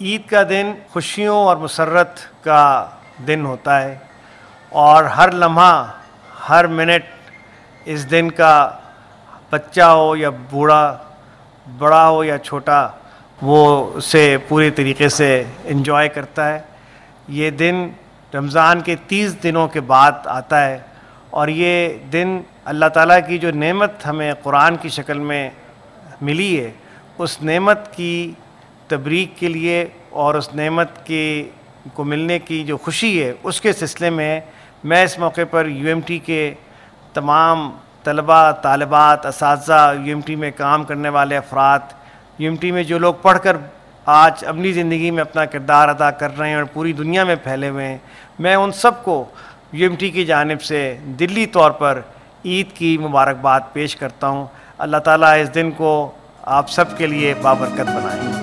ईद का दिन खुशियों और मसरत का दिन होता है और हर लम्हा, हर मिनट इस दिन का बच्चा हो या बूढ़ा, बड़ा हो या छोटा, वो उसे पूरी तरीके से एंजॉय करता है। ये दिन रमज़ान के 30 दिनों के बाद आता है और ये दिन अल्लाह ताला की जो नेमत हमें कुरान की शक्ल में मिली है, उस नेमत की तबरीक के लिए और उस नेमत को मिलने की जो खुशी है, उसके सिलसिले में मैं इस मौके पर यूएमटी के तमाम तलबा, तालिबात, असातिज़ा, यूएमटी में काम करने वाले अफराद, यूएमटी में जो लोग पढ़कर आज अपनी ज़िंदगी में अपना किरदार अदा कर रहे हैं और पूरी दुनिया में फैले हुए हैं, मैं उन सब को यूएमटी की जानिब से दिली तौर पर ईद की मुबारकबाद पेश करता हूँ। अल्लाह ताला इस दिन को आप सब के लिए बाबरकत बनाए।